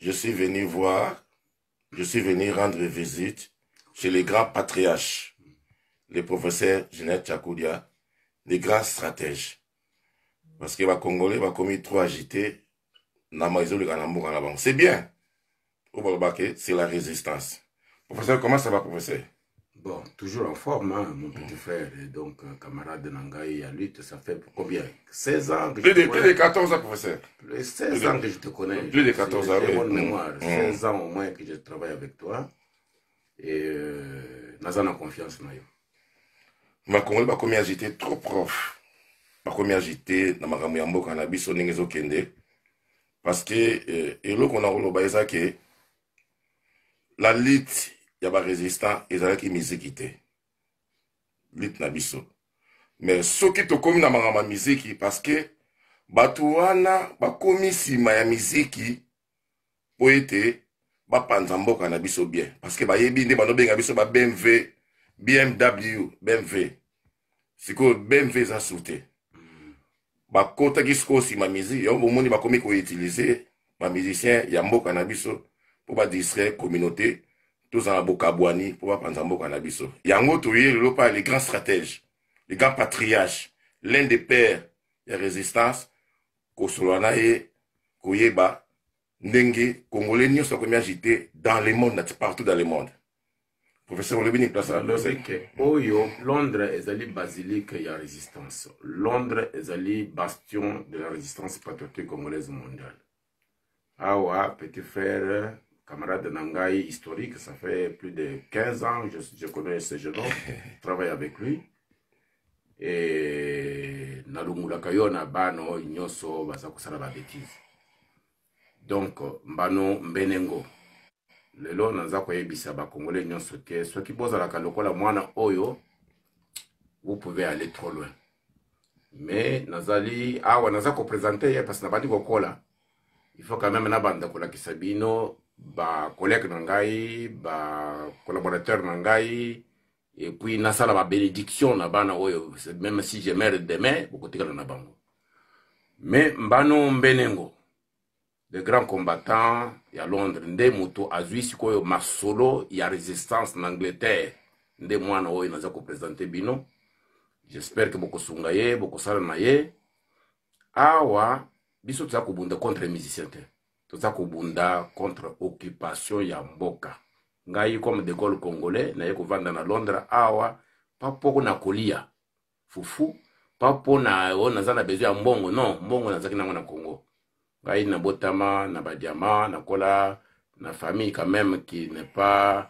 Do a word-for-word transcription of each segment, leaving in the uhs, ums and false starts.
je suis venu voir, je suis venu rendre visite chez les grands patriarches, les professeurs Jeannette Tchakoudia, les grands stratèges. Parce que les Congolais ont commis trop agité. C'est bien. C'est la résistance. Professeur, comment ça va, professeur? Bon, toujours en forme, hein, mon petit frère. Et donc, euh, camarade de Nangaï à lutte, ça fait combien? seize ans que plus je de, te connais. Plus de quatorze ans, professeur. Plus de seize plus ans que je te connais. Plus de quatorze ans, j'ai bonne oui. mémoire. Mmh. seize ans au moins que je travaille avec toi. Et euh, Nazana confiance, Nayo. Ma Congolais va commis agité trop prof. Va commis agité dans ma ramuyambo cannabis au Nengezo Kende. Parce que, euh, et là qu'on a relobaïsa que la lutte, il y a pas résistant, ils ont qui musique. Lutte nabiso. Mais ce qui te commis dans ma musique, parce que, Batouana, ba commis si ma musique, pour être, ba panzambo cannabiso bien. Parce que, ba yebi ne ba no benga biso ba B M W, B M W, B M W. C'est que B M W ça sauté. Ba kota kisko si ma musique, yo bo moni ba commis ko utiliser, ba musicien, yambo cannabiso, pour ba distraire communauté. Tous en Bokabouani pour pas prendre cannabis. Yango touye le pas les grands stratèges, les grands patriarches, l'un des pères de résistance, Kosolana et Koyeba, Ndenge, Congolais, nous sommes agité dans le monde, partout dans le monde. Professeur Olebini, place à Oyo, Londres est allé basilique, il y a résistance. Londres est allé bastion de la résistance patriotique congolaise mondiale. Awa, petit frère, camarade de Nangaï historique, ça fait plus de quinze ans, je, je connais ce jeune homme, je travaille avec lui. Et Nalumula Kayona Bano, Nyoso, Basakusala la bêtise. Donc, Mbano Mbenengo. Lelo Nanzako Ebisa Bakongole Nyoso ke, ceux qui posent à la Kalokola Mwana Oyo, vous pouvez aller trop loin. Mais Nazali, Awa Nazako présenté, parce que Nabadi Kokola, il faut quand même Nabanda Kola Kisabino. Ba collègue nangai, ba collaborateur nangai, et puis nasala ba bénédiction na bana oyo, même si je meurs demain, beaucoup de na bango. Mais mbano mbenengo, le grand combattant ya Londres, nde moto azui sikoyo masolo ya résistance en Angleterre, nde mwana oyo naza ko présenter bino. J'espère que beaucoup sungaye, beaucoup sala na ye. Awa biso tsa ko bunda contre les musiciens. Tout ça kubunda contre occupation ya mboka. Ngai comme d'école congolais, na yeko vanda na Londres awa, papo na kolia. Fufu, papo na on na besoin ya mbongo, non, mbongo na zaki na na Congo. Ngai na botama, na badiama, na kola, na famille quand même qui n'est pas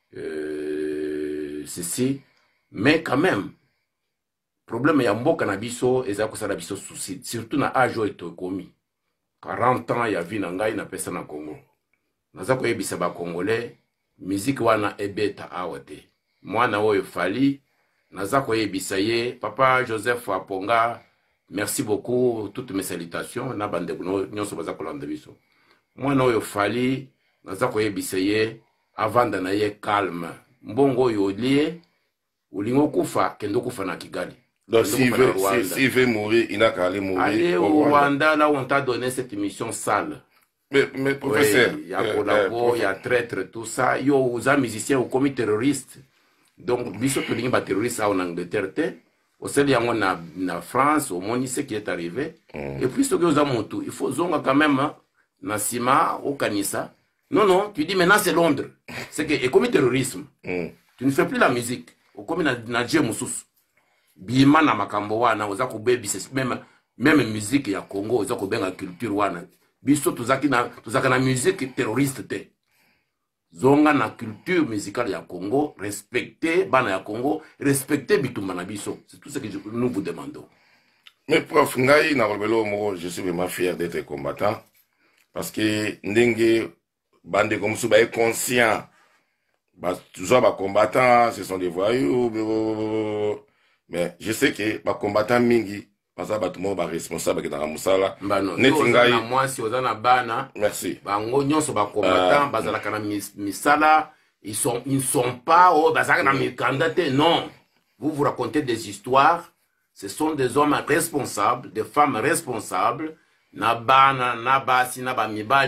euh, ceci, mais quand même problème ya mboka na biso ezako sala biso souci, surtout na âge oyo komi. quarante ans ya vie na ngai na pesa na Congo. Naza ko yebisa ba Congolais, musique wana ebeta awate. Mwana oyo fali, naza ko yebisa ye, papa Joseph Aponga, merci beaucoup, toutes mes salutations, na bande nyonso baza ko landa biso. Mwana oyo fali, naza ko yebisa ye, avanda na ye calme. Mbongo oyo lié, ulingo kufa, kendo kufa na Kigali. Donc s'il veut, si, si veut mourir, il n'a qu'à aller mourir. Allez au Rwanda, là où on t'a donné cette mission sale. Mais, mais professeur, il oui, y a Colabo, il y a traître, tout ça. Il y a aux musiciens, aux commis terroristes. Donc, biso to lingi ba terroriste en Angleterre, au sein de na na France, au moins ce qui est arrivé. Mm. Et puis ce que vous avez monté, il faut zonga quand même na sima au Kanissa. Non non, tu dis maintenant c'est Londres. C'est que et commis terrorisme. Mm. Tu ne fais plus la musique. Au commis na na Dieu mususu. Bima na makambo wana oza ko baby même même musique ya Congo oza ko benga culture wana biso tuzaki na tuzaka na musique terroriste te zonga na culture musicale ya Congo, respecter bana ya Congo, respecter bitumba na biso, c'est tout ce que nous vous demandons. Mais prof ngai na robelo mo, je suis vraiment fier d'être combattant parce que ndenge bande comme ça ba conscient ba toujours ba combattants, ce sont des voyous. Mais je sais que les combattants mingi, parce que tout le monde est responsable de la musala. Moi, si vous avez bana, merci. Bango nyonso ba combattants, bazala kana misala, ils sont ils sont pas au bazala na mikandate, non. Vous vous racontez des histoires, ce sont des hommes responsables, des femmes responsables, na bana, na basi, na ba mibali,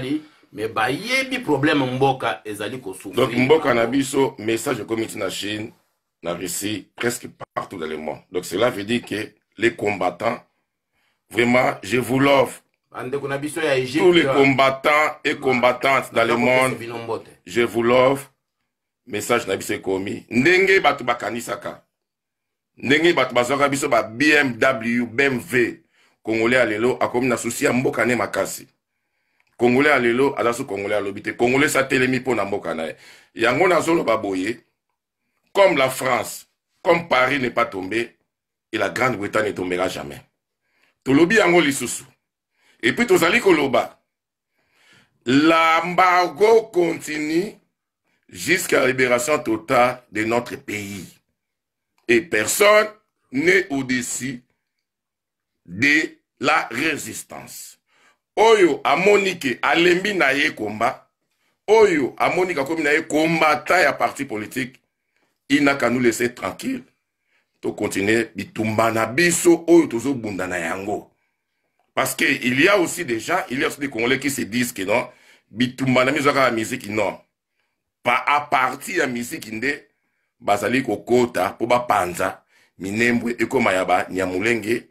mais ba yebi problème mboka ezali ko souffrir. Donc mboka na biso message de communauté na Chine, na Russie, presque partout dans le monde. Donc cela veut dire que les combattants, vraiment, je vous l'offre. Tous les combattants et combattantes dans le monde, je vous l'offre. Message na biso komi. Ndenge batu bakanisaka. Ndenge batu bazaka biso ba B M W, B M W. Congolais alelo akomi na souci ya mboka ne makasi. Congolais alelo azasu Congolais alobite. Congolais sa telemi po na mboka na ye. Yango na zolo baboye. Comme la France, comme Paris n'est pas tombé, et la Grande-Bretagne ne tombera jamais. Tolobi yango lisusu. Et puis tozali koloba. L'embargo continue jusqu'à la libération totale de notre pays. Et personne n'est au-dessus de la résistance. Oyo amonike alembi na ye komba. Oyo amonika komi na ye combattant ya parti politique. Il n'a qu'à nous laisser tranquille. To continuer bitumba na biso oyo tozo bunda na yango. Parce que il y a aussi des gens, il y a aussi des Congolais qui se disent que non, bitumba na miso ka musique non. Pas à partir ya musique inde bazali kokota po ba panza minembwe ekoma ya ba nyamulenge.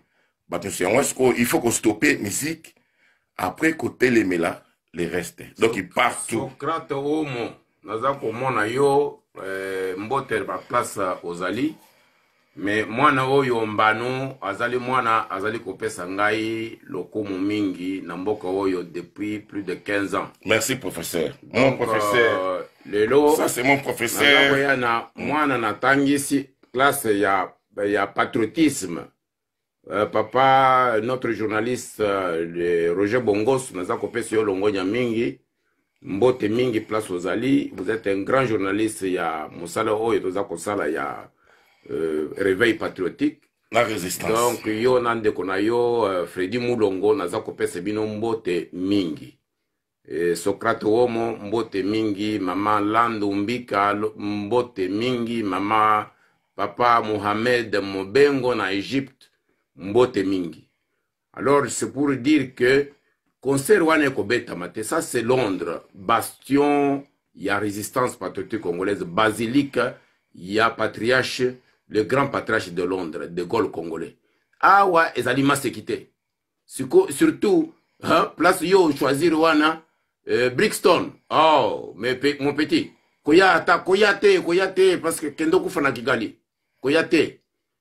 Il faut qu'on stoppe la musique. Après côté les méla, les restes. Donc il part tout. Socrate Omo, naza komona yo mbote ba place ozali. Mais mwana oyo mbano azali mwana azali kopesa ngai lokomo mingi na mboka oyo depuis plus de quinze ans. Merci professeur. Mon Donc, professeur. Euh, lelo, ça c'est mon professeur. Na mwana natangisi classe ya ya patriotisme. Euh, papa, notre journaliste euh, Roger Bongos, nous a coupé sur Longonia Mingi, Mbote Mingi, place aux Ali. Vous êtes un grand journaliste, il y a Moussala O et Toza Kosala, il y a euh, Réveil patriotique. La résistance. Donc, yo nande konayo, euh, Freddy Moulongo, nous a coupé Sebino Mbote Mingi. Et Socrate Omo, Mbote Mingi, Maman Lando Mbika, Mbote Mingi, Maman Papa Mohamed Mobengo na Égypte. Mbote mingi. Alors c'est pour dire que concert wane kobeta mate, ça c'est Londres, bastion, il y a résistance patriotique congolaise, basilique, il y a patriarche, le grand patriarche de Londres, de Gaulle congolais. Ah ouais, les aliments se quitté. Surtout, hein, place yo choisir wana euh, Brixton. Oh, mais mon petit, koyata, koyate, koyate, parce que kendo kufana Kigali, koyate.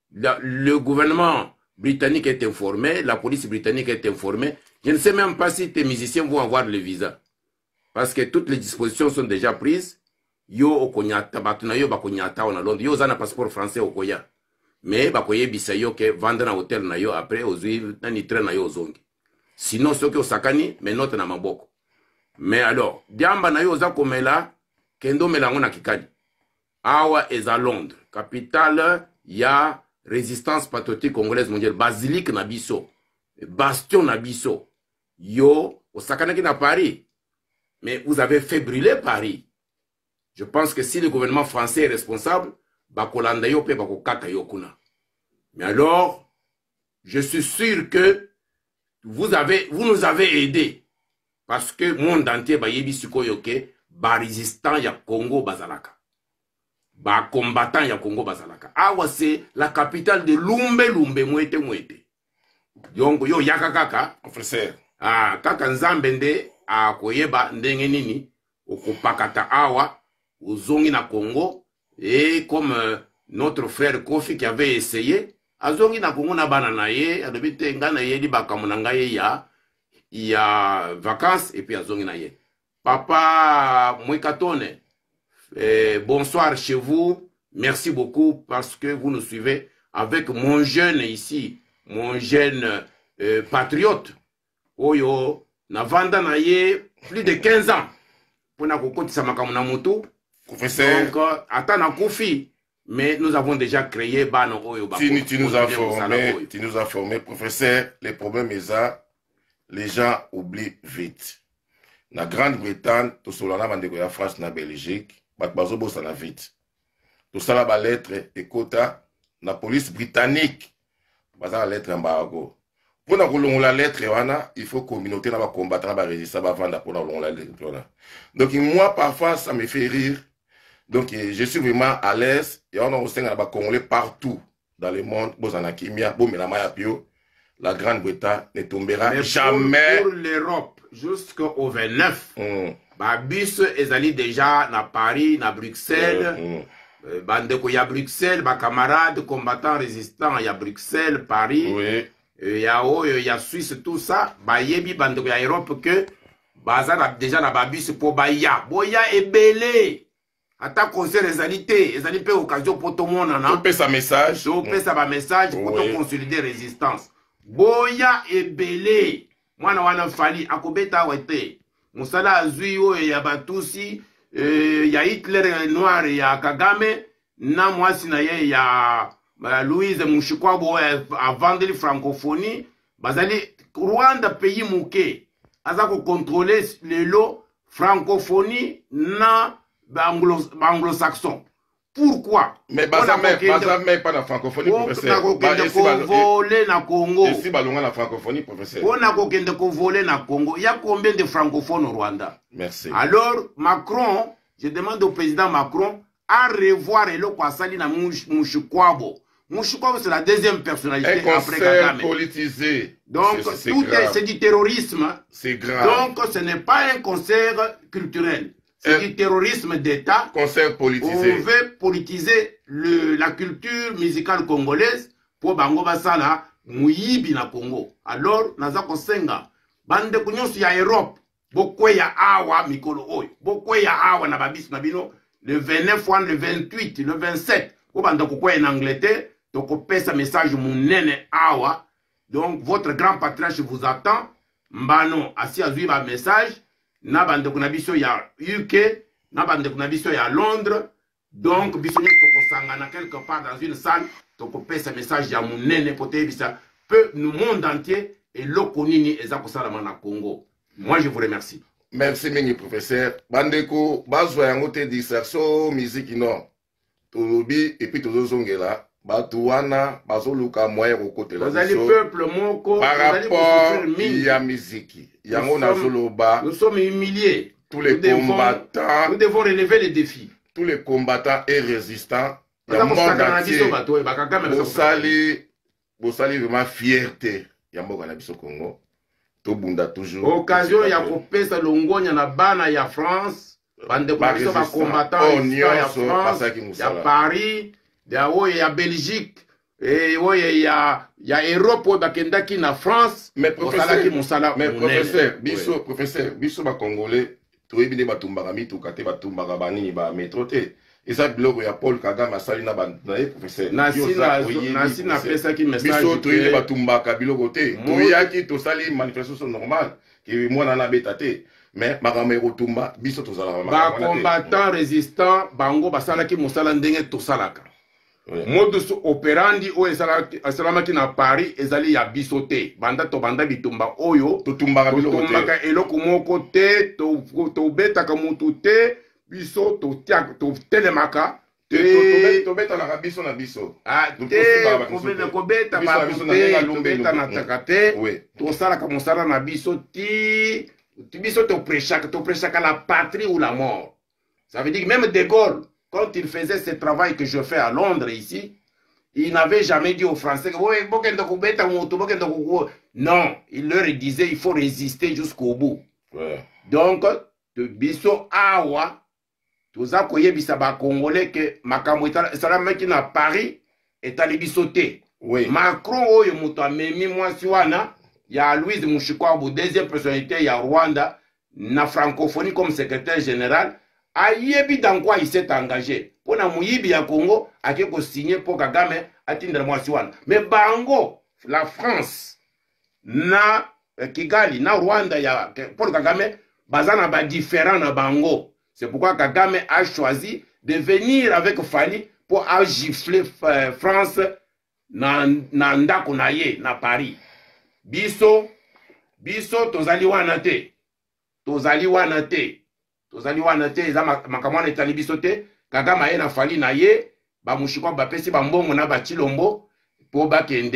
Le gouvernement britannique est informé, la police britannique est informée. Je ne sais même pas si tes musiciens vont avoir le visa. Parce que toutes les dispositions sont déjà prises. Yo okonyata, batuna yo bakonyata on a Londres. Yo zana passeport français okoya. Mais bakoye bisa yo ke vendre na hôtel na yo après ozui nani train na yo ozongi. Sinon ce que osakani mais note na maboko. Mais alors, diamba na yo za komela kendo melango na kikali. Awa est à Londres, capitale ya résistance patriotique congolaise mondiale, basilique nabiso, bastion nabiso, yo, osakana ki na Paris. Mais vous avez fait brûler Paris. Je pense que si le gouvernement français est responsable, bakolanda yo pe bakokata yo kuna. Mais alors, je suis sûr que vous avez, vous nous avez aidés. Parce que le monde entier ba yebi siko yoke, ba résistant ya Congo bazalaka. Ba combattant ya Congo bazalaka. Awa c'est la capitale de Lumbe Lumbe mwete mwete. Yongo yo yaka kaka professeur. Ah kaka nzambende a koyeba ndenge nini okupakata awa uzongi na Congo et comme euh, notre frère Kofi qui avait essayé azongi na Congo na bana na ye adobite ngana ye di bakamu na ye ya ya vacances et puis azongi na ye. Papa Mwekatone, Eh, bonsoir chez vous, merci beaucoup parce que vous nous suivez avec mon jeune ici, mon jeune euh, patriote. Oyo, na vanda na ye plus de quinze ans. Pour na kokoti sa makamuna mutu. Professeur. Donc, euh, attends na kofi. Mais nous avons déjà créé Bano Oyo. Tu, tu nous as formé, tu nous as formé, professeur. Les problèmes est ça, les gens oublient vite. Na Grande-Bretagne, tout cela na bande la France, na Belgique. Bazo bossa na vite. Tout ça la lettre et quota la police britannique. Baza la lettre embargo. Pour la lettre, il faut communauté na ba combattre na ba résister ba vendre pour la lettre. Donc moi parfois ça me fait rire. Donc je suis vraiment à l'aise et on a aussi un Congolais partout dans le monde. La Grande-Bretagne ne tombera mais jamais. Pour, pour l'Europe jusqu'au vingt-neuf, mm. bah bus ezali déjà na Paris, na Bruxelles. Mm. Euh, bandeko ya Bruxelles, ba camarades combattants résistants ya Bruxelles, Paris. Oui. Il y a il y a Suisse, tout ça, bah yebi bandeko ya Europe que baza déjà na babus pour baya. Boya est belé. Ata concert les alités, les alités occasion pour tout le monde. Tu peux sa message. Tu peux sa message pour te consolider résistance. Boya est belé. Moi na wana fali akobeta wete. Musala azui o ya batusi, ya Hitler noir ya Kagame, na mwasi na ye ya Louise Mushikwabo a vendre la francophonie, bazali Rwanda pays mouké, aza ko contrôler le lot francophonie na anglo-saxon. Pourquoi? Mais baza même pas la francophonie, professeur. On a ko voler na Congo. Ici balonga la francophonie, professeur. On a ko voler na Congo. Il y a combien de francophones au Rwanda? Merci. Alors Macron, je demande au président Macron à revoir le Kwasali na Mushikwabo. Mushikwabo c'est la deuxième personnalité un après Kagame. Politisé. Donc c'est tout est c'est du terrorisme. C'est grave. Donc ce n'est pas un concert culturel. C'est du terrorisme d'État. Concert politisé. On veut politiser le, la culture musicale congolaise pour Bango Basala, Mouyibi na Congo. Alors, Nazako Senga, Bande Kunyos ya Europe, Bokwe ya Awa, Mikolo Oy, Bokwe ya Awa na Babis Mabino, le vingt-neuf, le vingt-huit, le vingt-sept, pour Bande Kukwe en Angleterre, donc on paie sa message Mounene Awa. Donc, votre grand patriarche vous attend. Mbano, assis à suivre un message. Na bande kuna biso ya U K, na bande kuna biso ya Londres. Donc biso nye toko sangana quelque part dans une salle, toko pesa message ya munene pote bisa peu le monde entier et lokonini ezako salama na Congo. Moi je vous remercie. Merci mingi professeur. Bandeko bazwa yango te dissertation musique non. Tolobi et puis tozo zongela. Batouana, bazoluka moyen au côté la musique. Vous allez peuple moko par rapport à musique. Nous sommes humiliés. Tous les nous combattants. Devons, nous devons relever les défis. Tous les combattants et résistants. Il y a monde entier. Bosali, Bosali vraiment fierté. Il y a monde au Congo. Tobunda toujours. Occasion il y a kopesa longonya na bana ya France. Bande kwa biso ba combattants ya France. Il y a Paris. Il y a Belgique, et il y a Europe, il y a France. Mais professeur, mais professeur, biso, professeur, biso ba Congolais, tu es bien batumba mi tu kate batumba bani ba métroté. Et ça bloque ya Paul Kagame sali na ba professeur. Nasina nasina pesa ki message. Biso tu es batumba kabilo côté. Tu ya ki to sali manifestation normale que moi na na betate. Mais makamé rotumba biso to sala ba combattant résistant bango basala ki musala ndenge to salaka. Oui. Modus operandi o esalamaki na Paris ezali ya bisote banda to banda bitumba oyo totumbaka totumbaka eloko moko te to to betaka mutu te biso to tiak to telemaka te to beta na biso na biso ah te ko beta ko beta ba to beta na takate to sala ka mosala na biso ti biso to prêchaka to prêchaka la patrie ou la mort. Ça veut dire que même De Gaulle, quand il faisait ce travail que je fais à Londres ici, il n'avait jamais dit aux Français que non, il leur disait il faut résister jusqu'au bout. Ouais. Donc, de biso awa, tout ça koye bisaba congolais que makambo salama qui na Paris est allé bisoter. Oui. Macron oyo muto amemi mwasi wana ya Louise Mushikwabo, deuxième personnalité ya Rwanda na francophonie comme secrétaire général. Ayebi dans quoi il s'est engagé. Pour na muyibi ya Congo, a ko signé pour Kagame atindre mwasi wana. Mais bango, la France, na Kigali, na Rwanda ya pour Kagame, bazana ba différent na bango. C'est pourquoi Kagame a choisi de venir avec Fali pour gifler France na na ndako na ye na Paris. Biso, biso tozali wana te. Tozali wana te. Tozali wana te eza makamwana etali biso te. Kagame aye na Fali na ye ba mushikwa ba pesi ba mbongo na ba chilombo po bakende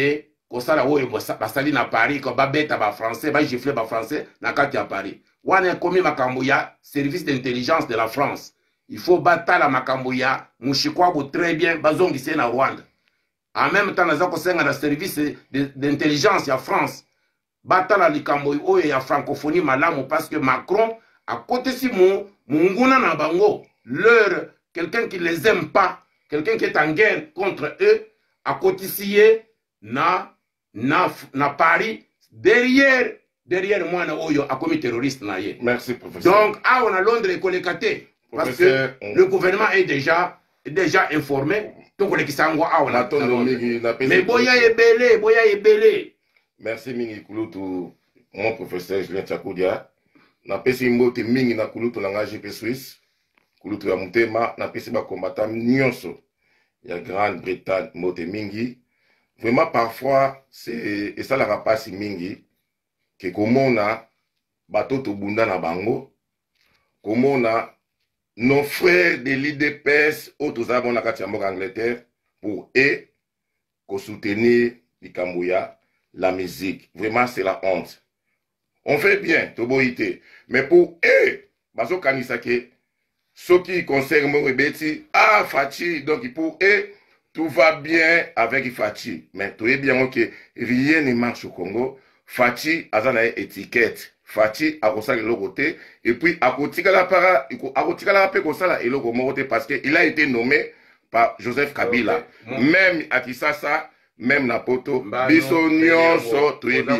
kosala oyo basali na Paris ko babeta ba français ba gifler ba français na kati ya Paris wana komi makambo ya service d'intelligence de la France il faut batala makambo ya mushikwabu très bien bazongise na Rwanda en même temps naza kosenga na service d'intelligence ya France batala likambo oyo ya francophonie malamu parce que Macron à côté si mu munguna na bango leur quelqu'un qui les aime pas quelqu'un qui est en guerre contre eux à côté si na na na Paris derrière derrière moi na oyo a commis terroriste na ye. Merci professeur. Donc ah on a Londres écolekaté parce que on... le gouvernement est déjà est déjà informé donc les kisango ah on a mais boya ebele boya ebele. Merci mingi kulutu mon professeur Julien Tchakudia na pesi mbote mingi na kulutu na G P Suisse kulutu ya mutema na pesi ba combattant nyonso ya Grande-Bretagne mbote mingi. Vraiment, parfois, c'est et ça la rapace mingi que comme on a bateau to bunda na bango, comme on a nos frères de l'I D P S autres avons la Katiambo Angleterre pour eux qu'on soutenir les Kambouya, la musique. Vraiment, c'est la honte. On fait bien, toboïté, mais pour eux, baso kanisake, ceux qui concernent Morebeti, ah Fachi, donc pour eux. Tout va bien avec Fachi. Mais tout est bien que rien ne marche au Congo. Fachi a une étiquette. Fachi a reçu le côté. Et puis, à côté de la para, à côté de la paix, il a remonté parce qu'il a été nommé par Joseph Kabila. Okay. Même à Kisasa, même Napoto, Biso Nyonso, tout est bien.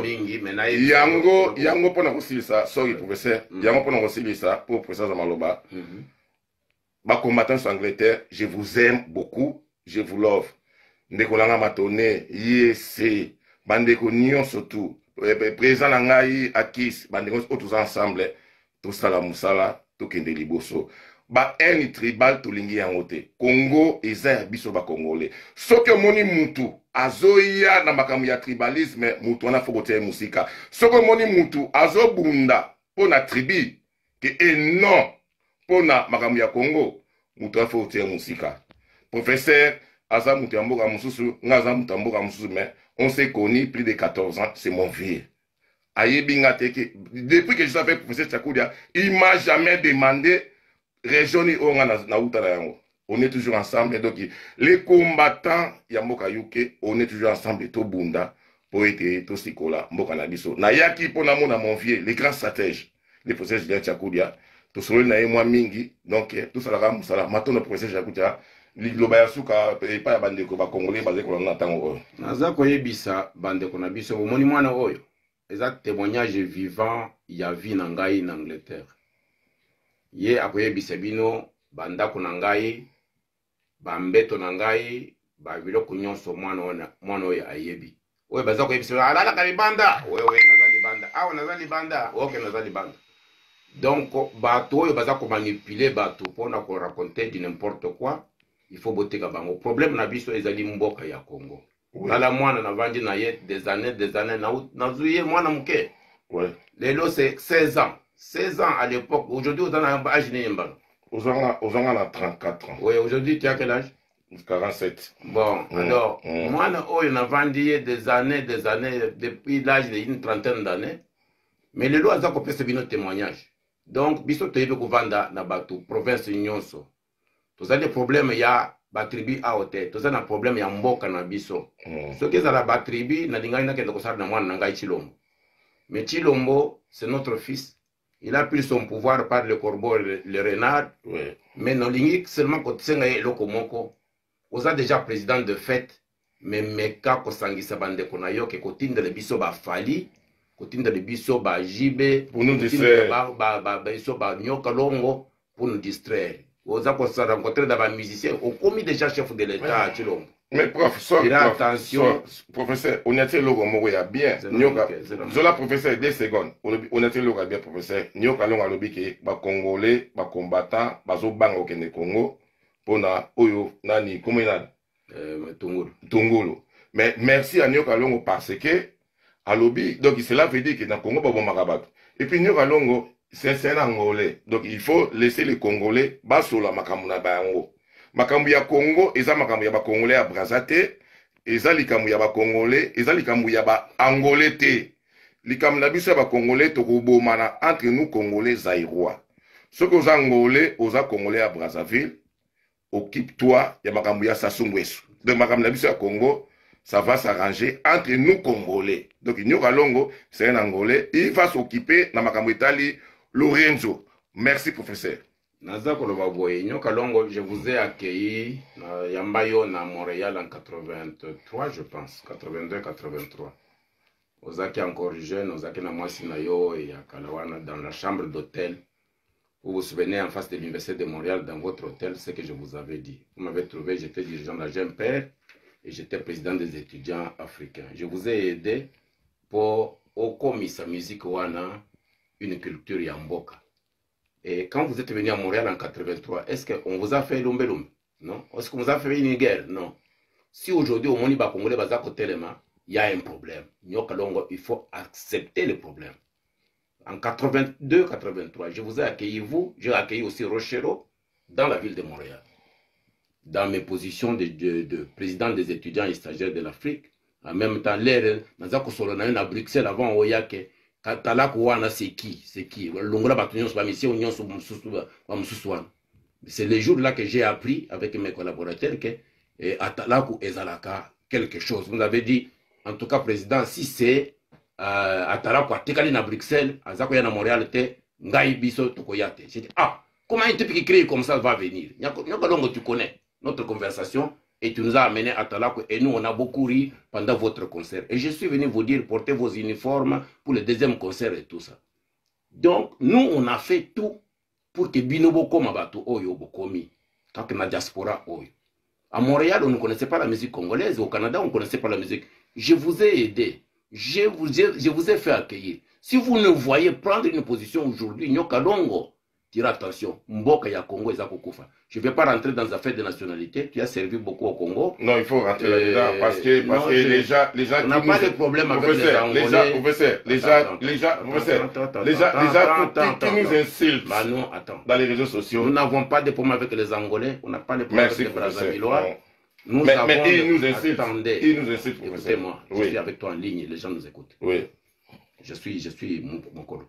Yango, Yango, pour nous ça, sorry, professeur. Yango, pour nous ça, pour professeur Zamaloba. Ma combattant sur Angleterre, je vous aime beaucoup. Je vous love. Ndekolanga matone, yese, bandeko nyon surtout, présent nangai akis, bandeko tous ensemble, tout ça la musala, tout kende liboso. Ba eni tribal to lingi yangote. Congo eza biso ba congolais. Soki moni mutu azoya na makamu ya tribalisme mutu ana fokote musika. Soki moni mutu azobunda pona tribi ke enon pona makamu ya Congo mutu ana fokote musika. Professeur Aza Moutamboga Moussou, Naza Moutamboga Moussou, mais on s'est connu plus de quatorze ans, c'est mon vieux. Depuis que je suis avec professeur Tchakoudia, il ne m'a jamais demandé région on est toujours ensemble. Donc, les combattants, Yamoka Yuke, on est toujours ensemble, tout Bunda, pour être tout Sikola, Mboka Nabiso. Nayaki, pour mon vieux, les grands stratèges, les professeurs Julien Tchakoudia, tout ça, moi Mingi, donc tout ça, maintenant le professeur Tchakoudia. Lobayasuka pas ya bandeko ba congolais basé ko na tango naza ko yebisa bandeko na biso omoni mwana oyo eza témoignage vivant ya vie na ngai na Angleterre ye akoyebisa bino bandako na ngai bambeto na ngai ba biloko nyonso mwana ona mwana oyo ayebi oyo baza ko yebisa alala ka libanda wewe naza libanda awa naza libanda okay naza libanda donc bato oyo baza ko manipuler bato pona ko raconter du n'importe quoi. Il faut botter ka bango. Problème na biso ezali mboka ya Congo. Oui. Nala mwana na vandi na ye des années des années na na zuye mwana muke. Ouais. Lelo c'est seize ans. seize ans à l'époque. Aujourd'hui on a un âge né mbalo. Ozanga ozanga na trente-quatre ans. Oui, aujourd'hui tu as quel âge? quarante-sept. Bon, mmh. alors mmh. Mwana oyo na vandi des années des années depuis l'âge d'une trentaine d'années. Mais lelo aza ko pesa bino témoignage. Donc biso toyebe ko vanda na bato province nyonso. Tous des problèmes, il y a ba tribu à hôtel. Tous des problèmes, il y a mboka na biso. Ce qui est à la ba tribu, na dinga ina kendo kosala na mwana na ngai Chilombo. Mais Chilombo, c'est notre fils. Il a pris son pouvoir par le corbeau et le renard. Oui. Mais non lingi seulement ko tsenga ye lokomoko. Oza déjà président de fête, mais meka ko sangisa bande ko na yo ke ko tinda le biso ba fali, ko tinda le biso ba jibe, pour nous distraire. Ba ba ba biso ba nyoka longo pour nous distraire. Vous avez rencontré dans les musiciens, au commis déjà chef de l'État à Chilombo. Mais professeur, attention. Professeur, on était là au bien. Zola professeur, deux secondes. On était là bien, professeur. Nous avons un lobby qui est congolais, combattant, bazo bang au Congo, pour na oyo nani, comment il a Tongolo. Tongolo. Mais merci à nous Kalongo parce que à lobby, donc cela veut dire que dans le Congo, pas bon marabat. Et puis nous Kalongo. C'est un Angolais. Donc il faut laisser les Congolais basso la makamuna bango. Makambu ya Congo, eza makambu ya ba Congolais à Brazate eza likambo ya ba Congolais, eza likambo ya ba Angolais te. Likambo na biso ya ba Congolais tokobomana entre nous Congolais zaïrois. Soki oza Angolais, oza Congolais à Brazzaville, occupe-toi ya makambo ya Sassou Nguesso. De makambo na biso ya Congo, ça va s'arranger entre nous Congolais. Donc Nyoka Longo, c'est un Angolais, il va s'occuper na makambo etali Lorenzo. Merci professeur. Naza koloba boye Nyoka Longo, je vous ai accueilli na Yambayo na Montréal en quatre-vingt-trois, je pense, quatre-vingt-deux quatre-vingt-trois. Ozaki encore jeune, Ozaki na mwasi na yo et à Kalawana dans la chambre d'hôtel. Vous vous souvenez en face de l'université de Montréal dans votre hôtel, ce que je vous avais dit. Vous m'avez trouvé, j'étais dirigeant de la G M P R et j'étais président des étudiants africains. Je vous ai aidé pour au commis sa musique wana une culture yamboka. Et quand vous êtes venu à Montréal en quatre-vingt-trois, est-ce qu'on vous a fait l'ombelum? Non. Est-ce qu'on vous a fait une guerre? Non. Si aujourd'hui au Moniba Congolais Bazako Telema, il y a un problème. Nyoka Longo, il faut accepter le problème. En quatre-vingt-deux quatre-vingt-trois, je vous ai accueilli, vous, j'ai accueilli aussi Rochero dans la ville de Montréal. Dans mes positions de, de, de président des étudiants et stagiaires de l'Afrique, en même temps, l'air, Nazako Solonayun à Bruxelles avant Oyake, Katalaku Wana, c'est qui? C'est qui? C'est le jour là que j'ai appris avec mes collaborateurs que Atalaku Ezalaka quelque chose. Vous avez dit, en tout cas, président, si c'est Euh, Atalaku a tekali na Bruxelles, Azako ya na Montréal te, ngai biso tokoyate. J'ai dit, ah, comment un type qui crée comme ça va venir? Nyoka Longo, tu connais notre conversation et tu nous as amené à Atalaku et nous on a beaucoup ri pendant votre concert. Et je suis venu vous dire, portez vos uniformes pour le deuxième concert et tout ça. Donc, nous on a fait tout pour que Binobo Koma Bato Oyo Bokomi, quand on a diaspora Oyo. À Montréal, on ne connaissait pas la musique congolaise, au Canada, on ne connaissait pas la musique. Je vous ai aidé. Je vous, ai, je vous ai fait accueillir. Si vous ne voyez prendre une position aujourd'hui, Nyoka Longo, tire attention, Mboka ya Congo et Kufa. Je ne vais pas rentrer dans les affaires de nationalité, tu as servi beaucoup au Congo. Non, il faut rentrer euh, là-dedans parce que, parce non, que je, les gens, les gens on n'a pas de problème avec les Angolais. Les gens, professeur, les gens, les gens, professeur, les gens, les gens qui nous insultent bah non, attends. dans les réseaux sociaux. Nous n'avons pas de problème avec les Angolais, on n'a pas de problème avec les Brazzavillois. Nous mais, avons mais il nous insulte. Attendez. Il nous insulte. Écoutez-moi, oui. Je suis avec toi en ligne, les gens nous écoutent. Oui. Je suis, je suis mon, mon colo.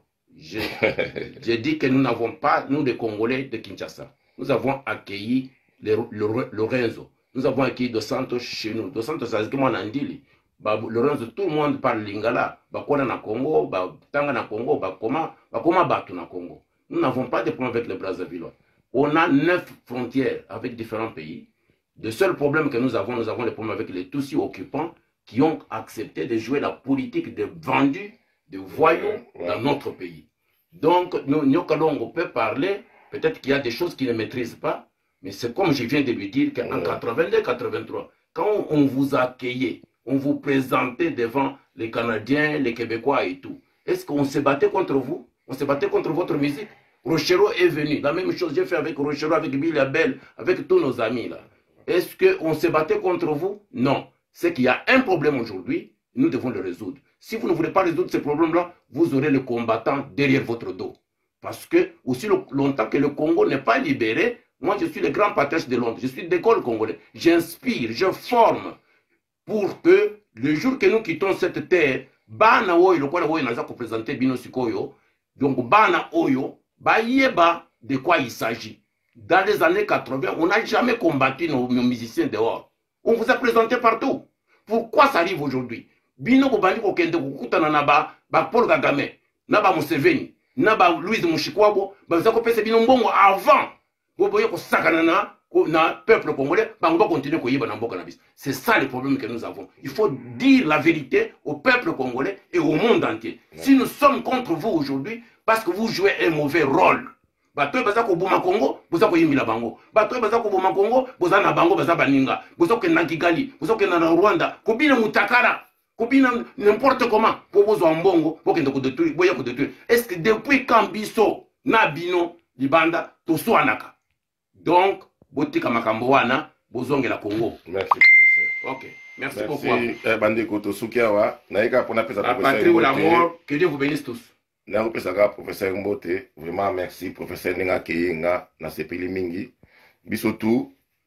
J'ai dit que nous n'avons pas, nous les Congolais de Kinshasa, nous avons accueilli le, le, Lorenzo. Nous avons accueilli Dos Santos chez nous. Dos Santos, c'est comme on a dit. Lorenzo, tout le monde parle lingala. Bakona na Congo, Tanga na Congo, Bakoma, Bakoma Batu na Congo. Nous n'avons pas de problème avec les Brazzavillois. On a neuf frontières avec différents pays. Le seul problème que nous avons, nous avons les problèmes avec les Tutsis occupants qui ont accepté de jouer la politique de vendus, de voyous ouais, ouais. dans notre pays. Donc, nous, Nyoka Longo peut parler, peut-être qu'il y a des choses qu'il ne maîtrise pas, mais c'est comme je viens de lui dire qu'en ouais. quatre-vingt-deux quatre-vingt-trois, quand on vous a accueilli, on vous présentait devant les Canadiens, les Québécois et tout, est-ce qu'on se battait contre vous? On se battait contre votre musique? Rochero est venu, la même chose j'ai fait avec Rochero, avec Bill Abel, avec tous nos amis là. Est-ce qu'on se battait contre vous? Non. C'est qu'il y a un problème aujourd'hui, nous devons le résoudre. Si vous ne voulez pas résoudre ce problème-là, vous aurez le combattant derrière votre dos. Parce que, aussi longtemps que le Congo n'est pas libéré, moi je suis le grand patriarche de Londres, je suis d'école congolais. J'inspire, je forme pour que le jour que nous quittons cette terre, Bana Oyo, le quoi Oyo n'a pas présenté Bino Sikoyo, donc Bana Oyo, Bayeba, de quoi il s'agit. Dans les années quatre-vingt, on n'a jamais combattu nos, nos musiciens dehors. On vous a présenté partout. Pourquoi ça arrive aujourd'hui? Bino Bobandi Kokende Kukutana Naba, Paul Kagame, Naba Museveni, Naba Louise Mushikwabo, Bazako Pese Bino Mbongo avant. Vous voyez que Sakanana, na peuple congolais, on va continuer à y avoir. C'est ça le problème que nous avons. Il faut dire la vérité au peuple congolais et au monde entier. Si nous sommes contre vous aujourd'hui, parce que vous jouez un mauvais rôle. Bato baza ko boma Congo, boza ko yimila bango. Bato baza ko boma Congo, boza na bango baza baninga. Boza ko na Kigali, boza ko na Rwanda, ko bina mutakara, ko bina n'importe comment pour bozo mbongo, pour kende ko détruire, boya ko détruire. Est-ce que depuis quand biso na bino libanda to soanaka? Donc, botika makambo wana, bozongela Congo. Merci professeur. OK. Merci, Merci beaucoup. Merci Bandeko to Sukiawa, naika pour na pesa professeur. La patrie ou la mort, que Dieu vous bénisse tous. Na repesaka professeur Mbote, vraiment merci professeur Nenga Keyenga na sepeli mingi. Biso tout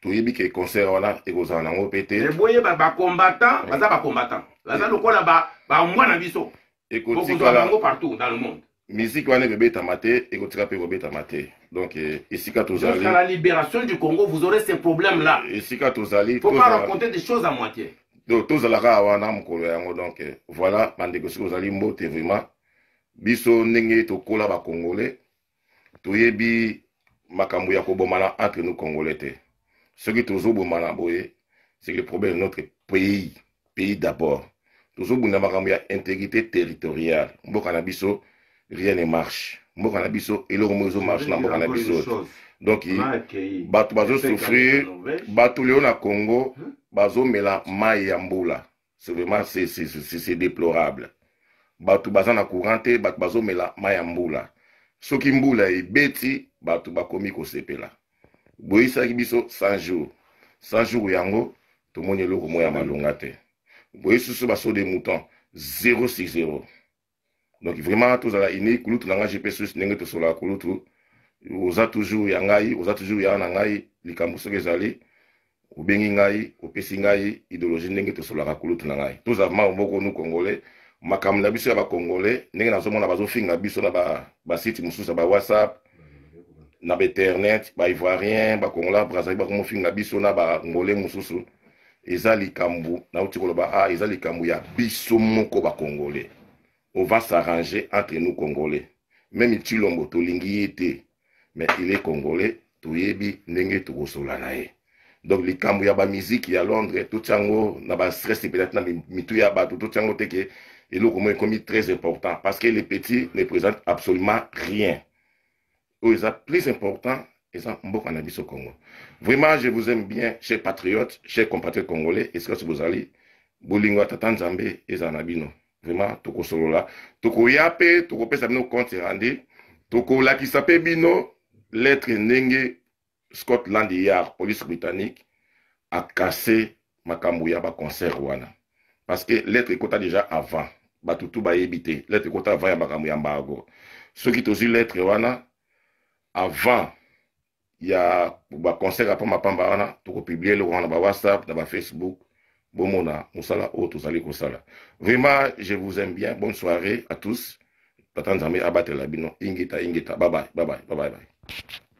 toyebi ke concert wana ekozala nango pe te boye bacombattant baza bacombattant baza lokola bamwana biso ekotikala bango partout dans le monde. Musique wana ekobetama te ekotika mpe ekobetama te. Donc esika tozali jusqu'à la libération du Congo vous aurez ces problèmes là. Esika tozali faut pas raconter des choses à moitié. Donc tozalaka wana mokolo yango. Donc voilà bandeko soki ozali mbote vraiment biso ndenge tokola bacongolais toyebi makambo ya kobomana entre nous congolais te. Soki tozobomana boye c'est le problème de notre pays pays d'abord. Tozobunda makambo ya intégrité territoriale. Mboka na biso rien ne marche. Mboka na biso eloko mozo marche na mboka na biso. Donc bato bazo souffrir, bato leo na Congo bazo mela mai ya mbula. C'est vraiment c'est c'est c'est déplorable. Bato baza na courante, bato bazo mela mai ya mbula. Soki mbula ebeti bato bakomi ko sepela. Boyisa ki biso cent jours. cent jours yango tomoni eloko moya malonga te. Boyisa so baso de mouton zéro sur zéro. Donc vraiment tous ala ini kulutu nanga G P S nenge to sola kulutu oza toujours ya ngai oza toujours ya na ngai likambo soki ezali obengi ngai opesi ngai idéologie nenge to sola kulutu na ngai tous avant mboko nu congolais makambo na biso ya ba congolais ndenge nazomona bazo finga biso na ba ba site mususa ba WhatsApp na ba internet ba ivoirien ba congolais brazzaville ba komo finga biso na ba ngolais mususu ezali kambu na uti koloba ah ezali kambu ya biso moko ba congolais. On va s'arranger entre nous Congolais. Même Chilombo, Tolingi était, mais il est Congolais, Toyebi, Nenge, Togosola nae. Donc, les Kambu yaba musique, y a Londres, tout chango, naba stress, peut-être, na mitu yaba, tout chango teke, et l'eau comme commis très important, parce que les petits ne présentent absolument rien. Eux, ils ont plus important, ils ont beaucoup en au Congo. Vraiment, je vous aime bien, chers patriotes, chers compatriotes congolais, est-ce que vous allez, Bolingo, Tatan Zambé, et Zanabino. Vraiment, toko solo la. Toko yape, toko pesa bino compte rendu. Toko la ki sape bino, lettre nenge Scotland Yard, police britannique, a cassé makambo ya ba concert wana. Parce que lettre kota déjà avant. Ba tutu ba yebite. Lettre kota avant ya makambo ya mbago. Ceux qui tozi lettre wana, avant, ya ba concert apa mapamba wana, toko publier le wana ba WhatsApp, na ba Facebook. Bomona, Moussala, Otozali Kosala. Vraiment, je vous aime bien. Bonne soirée à tous. Patanzame abattre la bino. Ingita, ingita. Bye bye, bye bye, bye bye.